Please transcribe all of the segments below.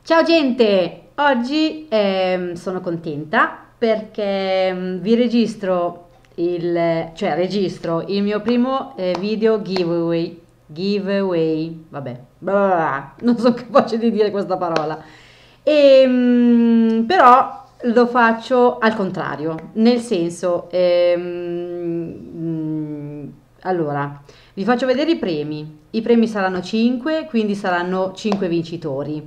Ciao gente, oggi sono contenta perché vi registro il mio primo video giveaway, vabbè, non sono capace di dire questa parola, però lo faccio al contrario, nel senso, allora, vi faccio vedere i premi saranno 5, quindi saranno 5 vincitori,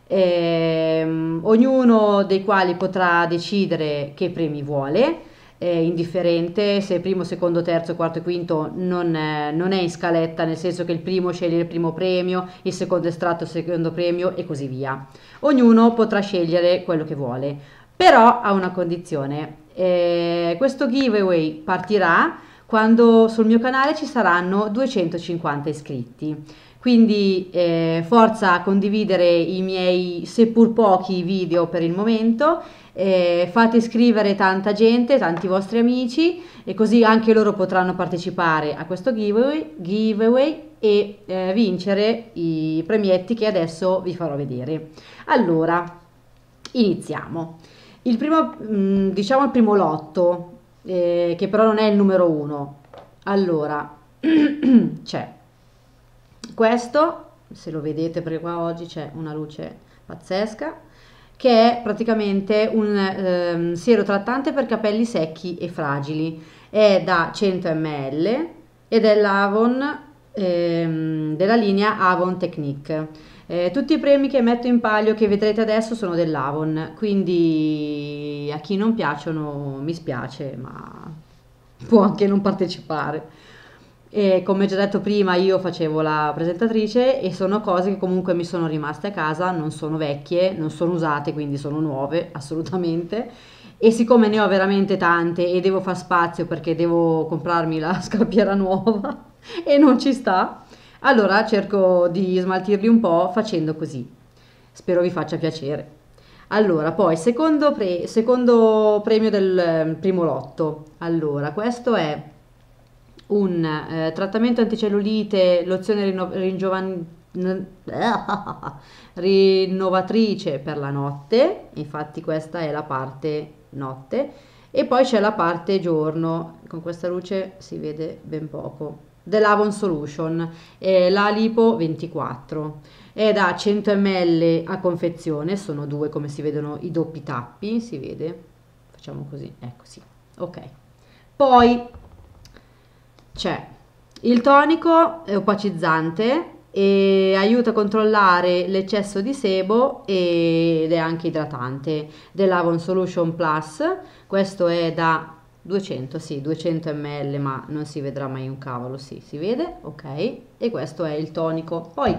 ognuno dei quali potrà decidere che premi vuole, indifferente se primo, secondo, terzo, quarto e quinto non è in scaletta, nel senso che il primo sceglie il primo premio, il secondo estratto il secondo premio e così via. Ognuno potrà scegliere quello che vuole, però a una condizione. Questo giveaway partirà quando sul mio canale ci saranno 250 iscritti. Quindi forza a condividere i miei seppur pochi video per il momento, fate iscrivere tanta gente, tanti vostri amici e così anche loro potranno partecipare a questo giveaway e vincere i premietti che adesso vi farò vedere. Allora, iniziamo. Il primo, diciamo il primo lotto, che però non è il numero uno. Allora, c'è questo, se lo vedete perché qua oggi c'è una luce pazzesca, che è praticamente un siero trattante per capelli secchi e fragili. È da 100 ml ed è l'Avon, della linea Avon Technique. Tutti i premi che metto in palio che vedrete adesso sono dell'Avon, quindi a chi non piacciono mi spiace, ma può anche non partecipare. E come già detto prima, io facevo la presentatrice e sono cose che comunque mi sono rimaste a casa, non sono vecchie, non sono usate, quindi sono nuove assolutamente. E siccome ne ho veramente tante e devo far spazio perché devo comprarmi la scarpiera nuova e non ci sta, allora cerco di smaltirli un po' facendo così. Spero vi faccia piacere. Allora, poi secondo premio del primo lotto. Allora, questo è un trattamento anticellulite, lozione rinnovatrice per la notte, infatti questa è la parte notte, e poi c'è la parte giorno, con questa luce si vede ben poco, dell'Avon Solution, la Lipo 24, è da 100 ml a confezione, sono due come si vedono i doppi tappi, si vede, facciamo così, ecco sì, ok. Poi c'è il tonico è opacizzante e aiuta a controllare l'eccesso di sebo ed è anche idratante dell'Avon Solution Plus. Questo è da 200, sì, 200 ml, ma non si vedrà mai un cavolo, sì, si vede, ok. E questo è il tonico. Poi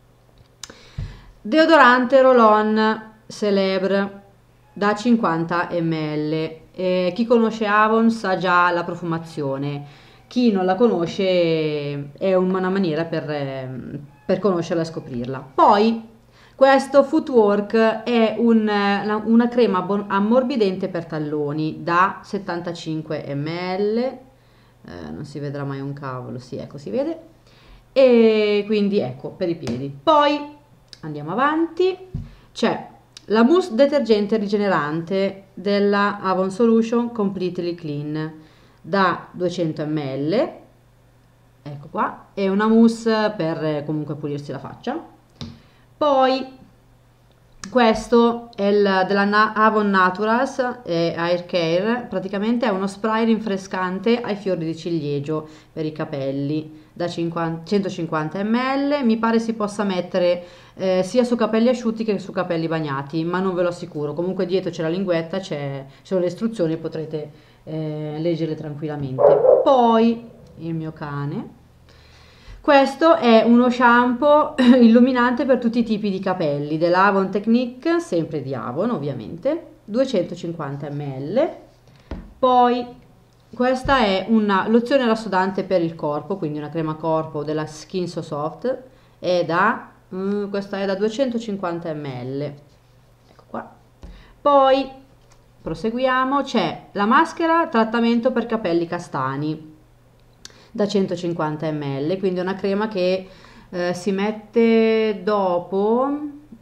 deodorante Roll-On Celebre da 50 ml. Chi conosce Avon sa già la profumazione. Chi non la conosce è una maniera per conoscerla e scoprirla. Poi questo Footwork è una crema ammorbidente per talloni da 75 ml, non si vedrà mai un cavolo, sì, ecco, si vede, e quindi ecco, per i piedi. Poi andiamo avanti, c'è la mousse detergente rigenerante della Avon Solution Completely Clean da 200 ml, ecco qua, è una mousse per comunque pulirsi la faccia. Poi questo è della Avon Naturals Hair Care, praticamente è uno spray rinfrescante ai fiori di ciliegio per i capelli da 150 ml, mi pare si possa mettere sia su capelli asciutti che su capelli bagnati, ma non ve lo assicuro. Comunque dietro c'è la linguetta, ci sono le istruzioni, potrete leggerle tranquillamente. Poi il mio cane. Questo è uno shampoo illuminante per tutti i tipi di capelli dell'Avon Technique, sempre di Avon ovviamente, 250 ml. Poi questa è una lozione rassodante per il corpo, quindi una crema corpo della Skin So Soft, questa è da 250 ml. Ecco qua. Poi proseguiamo, c'è la maschera trattamento per capelli castani da 150 ml, quindi una crema che si mette dopo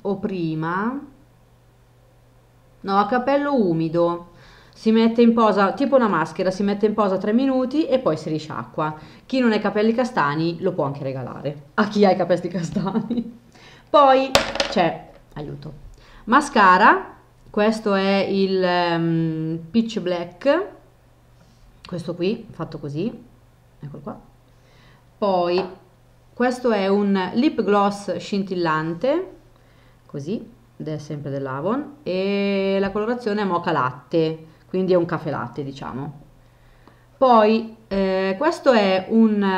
o prima, no, a capello umido, si mette in posa, tipo una maschera, si mette in posa 3 minuti e poi si risciacqua. Chi non ha i capelli castani lo può anche regalare a chi ha i capelli castani. Poi c'è, aiuto, mascara, questo è il Peach Black, questo qui, fatto così, eccolo qua. Poi questo è un lip gloss scintillante, così, ed è sempre dell'Avon, e la colorazione è mocha latte, quindi è un caffè latte, diciamo. Poi questo è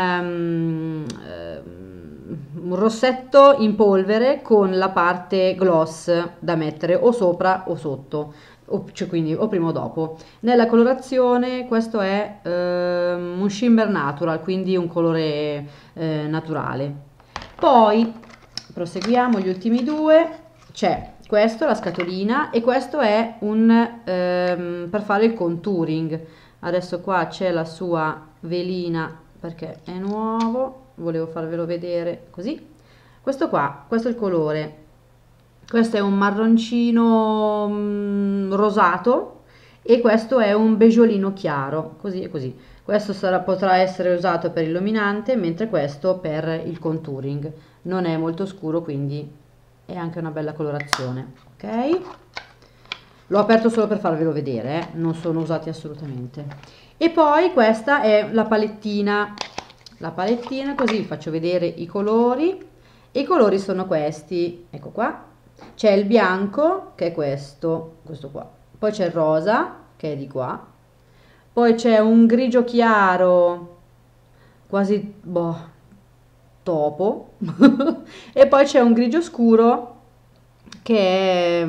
un rossetto in polvere con la parte gloss da mettere o sopra o sotto, cioè quindi o prima o dopo. Nella colorazione questo è un shimmer natural, quindi un colore naturale. Poi proseguiamo gli ultimi due, c'è questo, la scatolina, e questo è un per fare il contouring. Adesso qua c'è la sua velina perché è nuovo, volevo farvelo vedere così. Questo qua, questo è il colore, questo è un marroncino rosato e questo è un beggiolino chiaro, così e così. Questo potrà essere usato per illuminante, mentre questo per il contouring. Non è molto scuro, quindi è anche una bella colorazione, ok? L'ho aperto solo per farvelo vedere, non sono usati assolutamente. E poi questa è la palettina, così vi faccio vedere i colori. E i colori sono questi, ecco qua. C'è il bianco, che è questo qua. Poi c'è il rosa, che è di qua. Poi c'è un grigio chiaro, quasi, boh, topo. E poi c'è un grigio scuro, che è,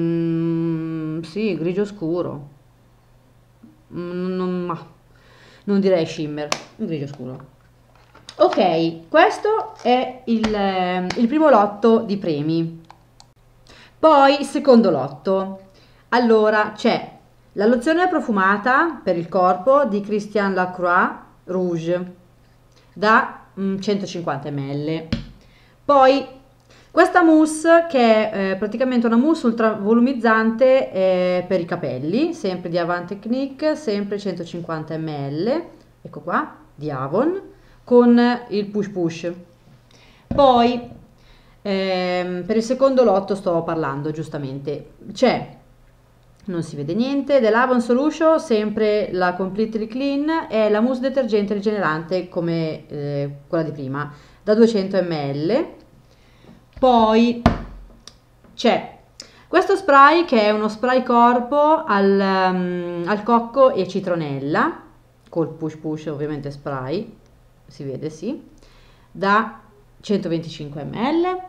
sì, grigio scuro. Non direi shimmer, un grigio scuro. Ok, questo è il primo lotto di premi. Poi il secondo lotto. Allora c'è la lozione profumata per il corpo di Christian Lacroix Rouge da 150 ml. Poi questa mousse, che è praticamente una mousse ultra volumizzante per i capelli, sempre di Avant Technique, sempre 150 ml, ecco qua, di Avon, con il push push. Poi per il secondo lotto sto parlando, giustamente, c'è, non si vede niente, dell'Avon Solution, sempre la Completely Clean, e la mousse detergente rigenerante come quella di prima, da 200 ml. Poi c'è questo spray, che è uno spray corpo al cocco e citronella, col push push ovviamente spray, si vede, sì, da 125 ml.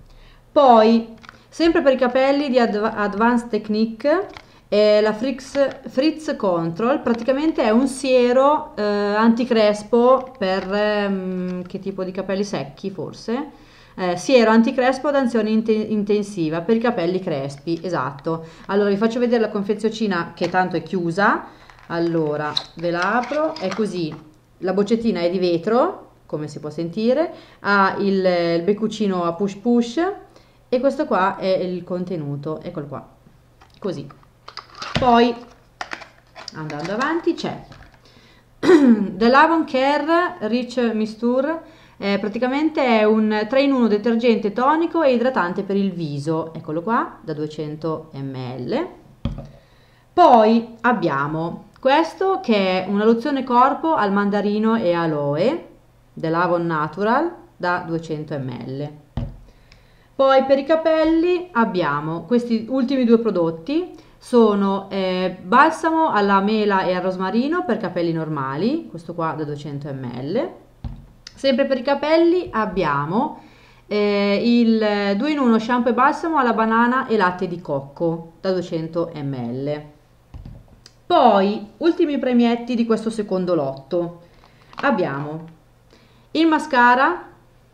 Poi sempre per i capelli di Advanced Technique, la Frizz Control, praticamente è un siero anticrespo per che tipo di capelli secchi, forse? Siero anticrespo ad azione intensiva per i capelli crespi, esatto. Allora vi faccio vedere la confezioncina, che tanto è chiusa. Allora ve la apro, è così, la boccettina è di vetro, come si può sentire, ha il beccuccino a push push, e questo qua è il contenuto, eccolo qua, così. Poi andando avanti c'è dell'Avon Care Rich Mixture, praticamente è un 3 in 1 detergente tonico e idratante per il viso, eccolo qua, da 200 ml. Poi abbiamo questo, che è una lozione corpo al mandarino e aloe dell'Avon Natural da 200 ml. Poi per i capelli abbiamo questi ultimi due prodotti, sono balsamo alla mela e al rosmarino per capelli normali, questo qua da 200 ml. Sempre per i capelli abbiamo il 2 in 1 shampoo e balsamo alla banana e latte di cocco da 200 ml. Poi ultimi premietti di questo secondo lotto, abbiamo il mascara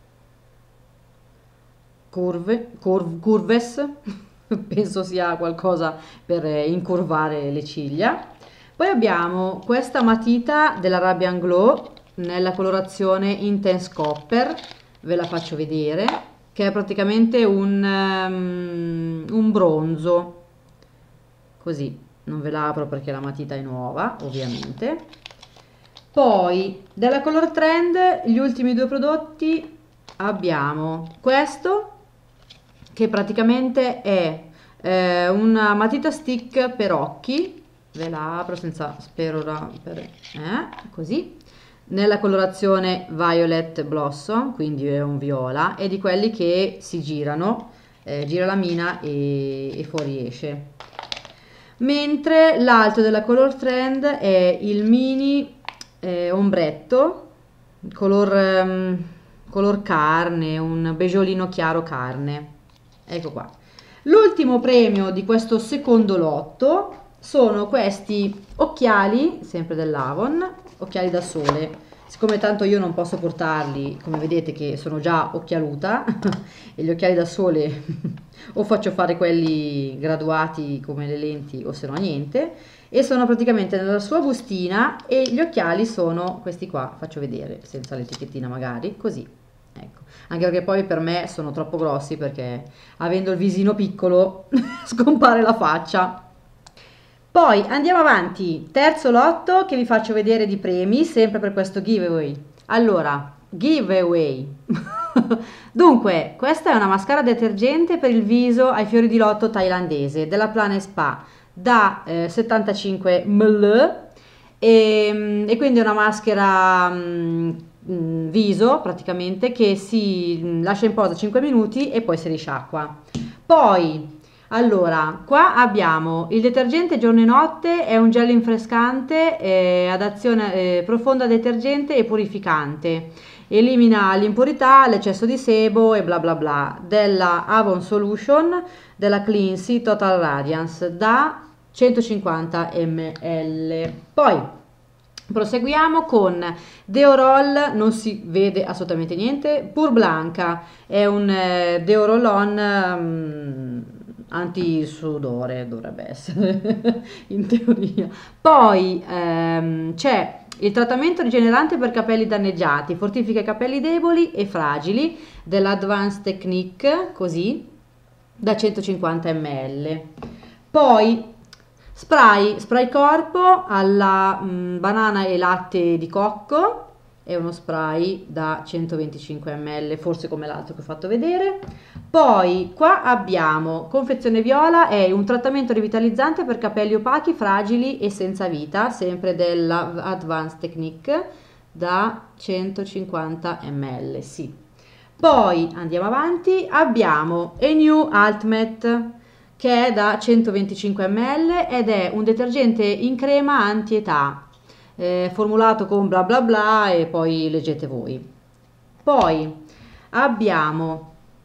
Curves, penso sia qualcosa per incurvare le ciglia. Poi abbiamo questa matita della Radiant Glow nella colorazione Intense Copper, ve la faccio vedere, che è praticamente un bronzo, così, non ve la apro perché la matita è nuova, ovviamente. Poi dalla Color Trend gli ultimi due prodotti abbiamo questo che praticamente è una matita stick per occhi, ve la apro senza spero così, nella colorazione Violet Blossom, quindi è un viola, e di quelli che si girano, gira la mina e fuoriesce. Mentre l'altro della Color Trend è il mini ombretto, color carne, un beggiolino chiaro carne. Ecco qua. L'ultimo premio di questo secondo lotto sono questi occhiali, sempre dell'Avon, occhiali da sole. Siccome tanto io non posso portarli, come vedete che sono già occhialuta, e gli occhiali da sole o faccio fare quelli graduati come le lenti o se no niente, e sono praticamente nella sua bustina e gli occhiali sono questi qua, faccio vedere senza l'etichettina magari, così. Ecco, anche perché poi per me sono troppo grossi perché avendo il visino piccolo scompare la faccia. Poi andiamo avanti, terzo lotto che vi faccio vedere di premi, sempre per questo giveaway. Allora, giveaway. Dunque, questa è una mascara detergente per il viso ai fiori di lotto thailandese della Planet Spa da 75 ml e quindi è una maschera viso praticamente che si lascia in posa 5 minuti e poi si risciacqua. Poi allora, qua abbiamo il detergente giorno e notte, è un gel rinfrescante ad azione profonda detergente e purificante. Elimina l'impurità, l'eccesso di sebo e bla bla bla. Della Avon Solution, della Cleansy Total Radiance da 150 ml. Poi proseguiamo con Deorol, non si vede assolutamente niente. Pur Blanca è un Deorolon antisudore, dovrebbe essere in teoria. Poi c'è il trattamento rigenerante per capelli danneggiati, fortifica i capelli deboli e fragili dell'Advanced Technique, così, da 150 ml. Poi spray corpo alla banana e latte di cocco, è uno spray da 125 ml, forse come l'altro che ho fatto vedere. Poi qua abbiamo confezione viola, è un trattamento rivitalizzante per capelli opachi, fragili e senza vita, sempre della Advanced Technique da 150 ml, sì. Poi andiamo avanti, abbiamo A New Ultimate che è da 125 ml ed è un detergente in crema anti-età, formulato con bla bla bla e poi leggete voi. Poi abbiamo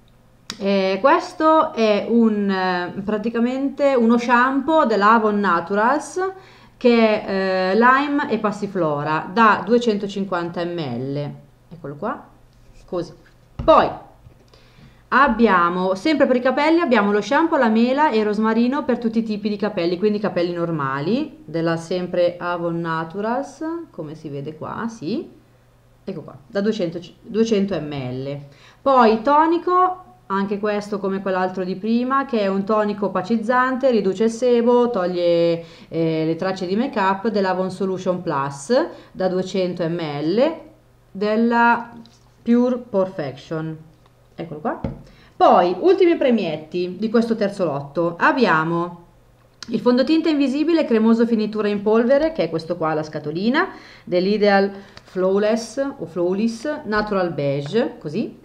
questo è praticamente uno shampoo dell'Avon Naturals che è lime e passiflora da 250 ml, eccolo qua, così. Poi abbiamo sempre per i capelli, abbiamo lo shampoo alla mela e rosmarino per tutti i tipi di capelli, quindi capelli normali, della sempre Avon Naturals, come si vede qua, sì, ecco qua, da 200 ml. Poi tonico, anche questo come quell'altro di prima, che è un tonico opacizzante, riduce il sebo, toglie le tracce di make up, dell'Avon Solution Plus, da 200 ml, della Pure Perfection. Eccolo qua. Poi, ultimi premietti di questo terzo lotto. Abbiamo il fondotinta invisibile cremoso finitura in polvere, che è questo qua, la scatolina, dell'Ideal Flawless o Flawless Natural Beige, così.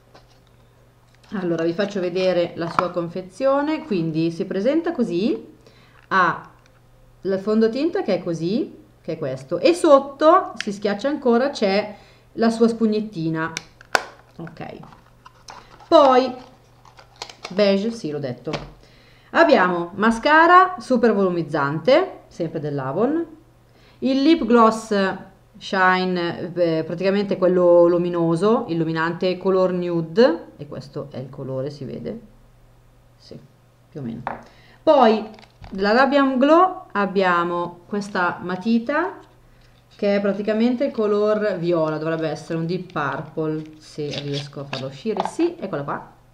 Allora, vi faccio vedere la sua confezione. Quindi si presenta così, ha il fondotinta che è così, che è questo, e sotto, si schiaccia ancora, c'è la sua spugnettina. Ok. Poi beige, sì, l'ho detto. Abbiamo mascara super volumizzante, sempre dell'Avon, il lip gloss shine, praticamente quello luminoso, illuminante color nude, e questo è il colore, si vede? Sì, più o meno. Poi della Radiant Glow abbiamo questa matita che è praticamente il color viola, dovrebbe essere un deep purple, se riesco a farlo uscire, sì, eccola qua,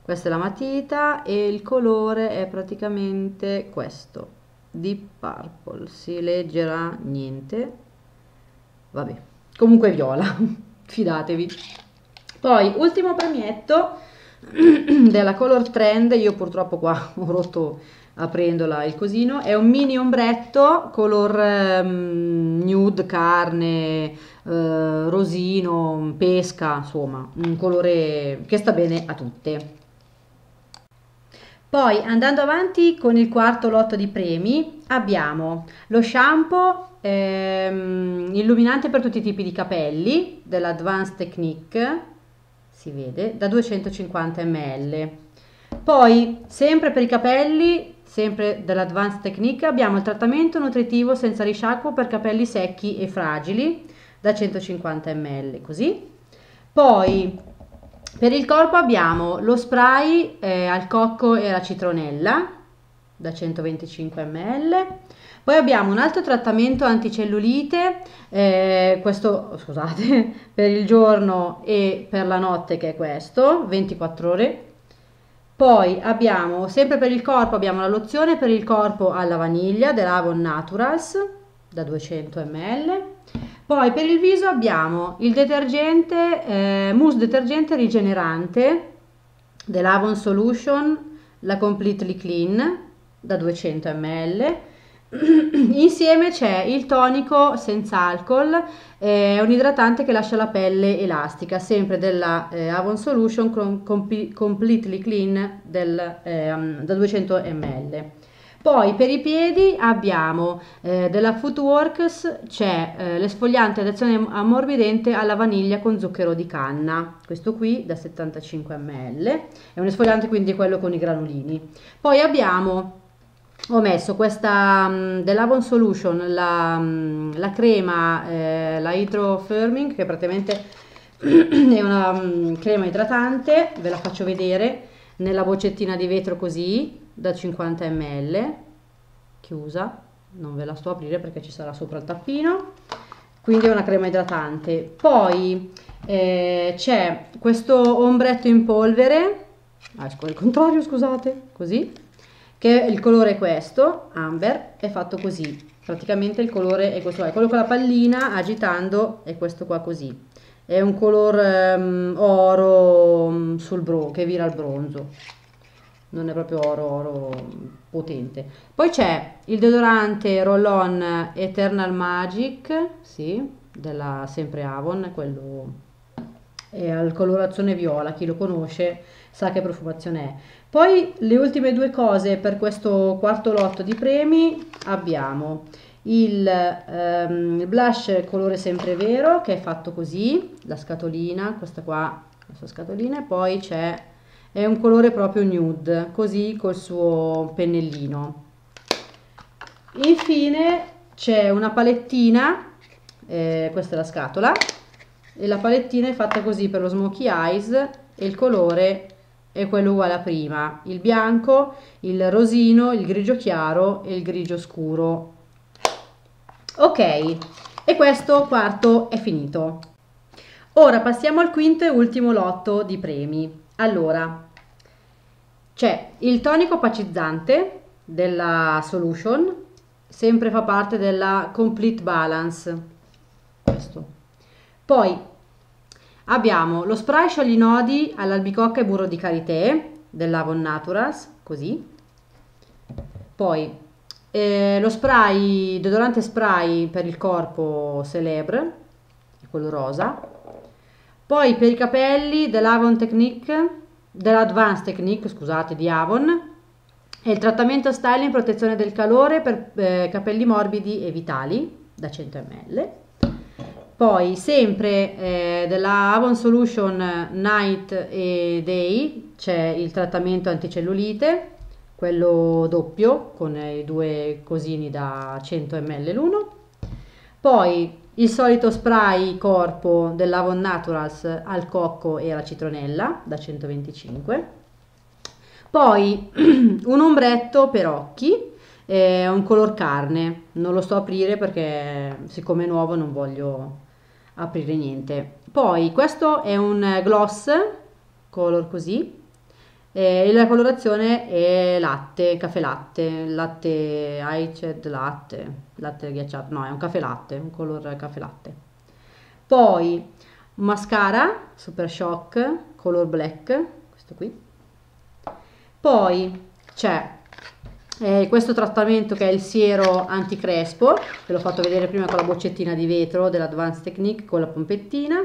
Questa è la matita e il colore è praticamente questo, Deep Purple, si leggerà niente, vabbè, comunque viola, fidatevi. Poi, ultimo premietto della Color Trend, io purtroppo qua ho rotto aprendola il cosino, è un mini ombretto color nude, carne, rosino, pesca, insomma, un colore che sta bene a tutte. Poi andando avanti con il quarto lotto di premi abbiamo lo shampoo illuminante per tutti i tipi di capelli dell'Advanced Technique, si vede, da 250 ml. Poi sempre per i capelli, sempre dell'Advanced Technique, abbiamo il trattamento nutritivo senza risciacquo per capelli secchi e fragili da 150 ml, così. Poi per il corpo abbiamo lo spray al cocco e alla citronella da 125 ml. Poi abbiamo un altro trattamento anticellulite, questo scusate, per il giorno e per la notte, che è questo, 24 ore. Poi abbiamo, sempre per il corpo, abbiamo la lozione per il corpo alla vaniglia dell'Avon Naturals da 200 ml. Poi per il viso abbiamo il detergente, mousse detergente rigenerante dell'Avon Solution, la Completely Clean da 200 ml. Insieme c'è il tonico senza alcol, è un idratante che lascia la pelle elastica, sempre della Avon Solution Completely Clean da 200 ml. Poi per i piedi abbiamo della Footworks, c'è l'esfoliante ad azione ammorbidente alla vaniglia con zucchero di canna, questo qui da 75 ml, è un esfoliante quindi quello con i granulini. Poi abbiamo, ho messo questa dell'Avon Solution, la crema, la Hydro Firming, che praticamente è una crema idratante, ve la faccio vedere, nella boccettina di vetro così, da 50 ml, chiusa, non ve la sto a aprire perché ci sarà sopra il tappino, quindi è una crema idratante. Poi c'è questo ombretto in polvere, il contrario scusate, così, che il colore è questo, amber, è fatto così, praticamente il colore è questo qua, quello con la pallina agitando è questo qua così, è un color oro che vira il bronzo, non è proprio oro potente. Poi c'è il deodorante roll-on Eternal Magic, sì, della sempre Avon, quello è al colorazione viola, chi lo conosce sa che profumazione è. Poi le ultime due cose per questo quarto lotto di premi abbiamo il blush colore sempre vero, che è fatto così, la scatolina, questa qua, questa scatolina, e poi è un colore proprio nude, così col suo pennellino. Infine c'è una palettina, questa è la scatola, e la palettina è fatta così per lo smokey eyes e il colore è quello uguale a prima, il bianco, il rosino, il grigio chiaro e il grigio scuro. Ok, e questo quarto è finito. Ora passiamo al quinto e ultimo lotto di premi. Allora, c'è il tonico opacizzante della Solution, sempre fa parte della Complete Balance, questo. Poi abbiamo lo spray scioglinodi all'albicocca e burro di karité dell'Avon Naturals, così. Poi lo spray, deodorante spray per il corpo Celebre, quello rosa. Poi per i capelli dell'Avon Technique, dell'Advanced Technique, scusate, di Avon, e il trattamento styling protezione del calore per capelli morbidi e vitali da 100 ml. Poi sempre della Avon Solution Night e Day c'è il trattamento anticellulite, quello doppio con i due cosini da 100 ml l'uno. Poi il solito spray corpo dell'Avon Naturals al cocco e alla citronella da 125. Poi un ombretto per occhi, un color carne, non lo sto a aprire perché siccome è nuovo non voglio aprire niente. Poi questo è un gloss color così, E la colorazione è latte, caffè latte, latte Aiced latte, latte ghiacciato, no, è un caffè latte, un color caffè latte. Poi un mascara Super Shock color black, questo qui. Poi c'è questo trattamento che è il siero anticrespo, ve l'ho fatto vedere prima con la boccettina di vetro dell'Advanced Technique con la pompettina.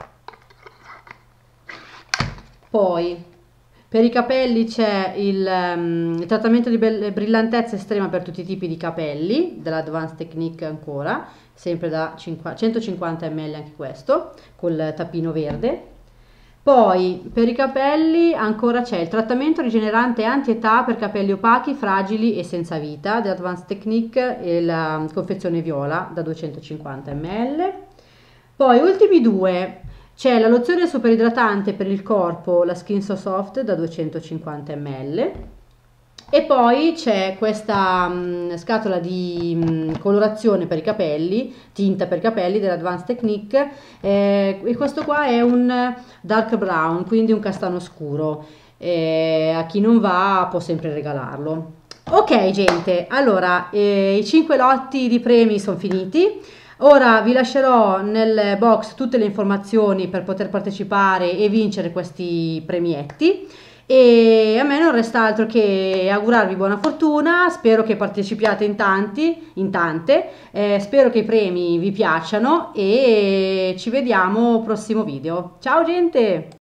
Poi per i capelli c'è il trattamento di brillantezza estrema per tutti i tipi di capelli dell'Advanced Technique ancora, sempre da 150 ml anche questo, col tappino verde. Poi per i capelli ancora c'è il trattamento rigenerante anti-età per capelli opachi, fragili e senza vita dell'Advanced Technique e la confezione viola da 250 ml. Poi ultimi due, c'è la lozione super idratante per il corpo, la Skin So Soft da 250 ml. E poi c'è questa scatola di colorazione per i capelli, tinta per i capelli dell'Advanced Technique, e questo qua è un dark brown, quindi un castano scuro. A chi non va può sempre regalarlo. Ok gente, allora i 5 lotti di premi sono finiti. Ora vi lascerò nel box tutte le informazioni per poter partecipare e vincere questi premietti. E a me non resta altro che augurarvi buona fortuna, spero che partecipiate in tanti, in tante, spero che i premi vi piacciono e ci vediamo al prossimo video. Ciao gente!